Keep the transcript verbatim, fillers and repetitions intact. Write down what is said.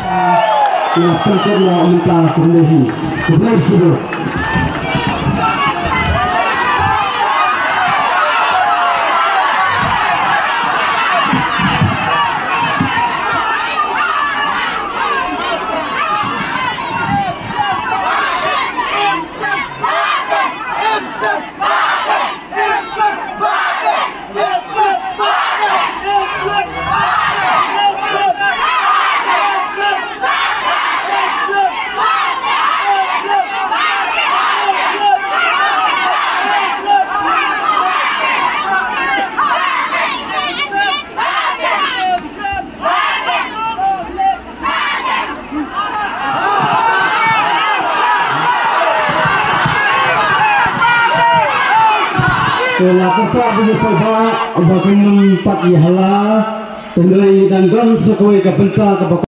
Yang terkena minta khublei, khublei sudah. Lakukan bersama bagi empat yahala, tenggelam dan gam sekoi kebentar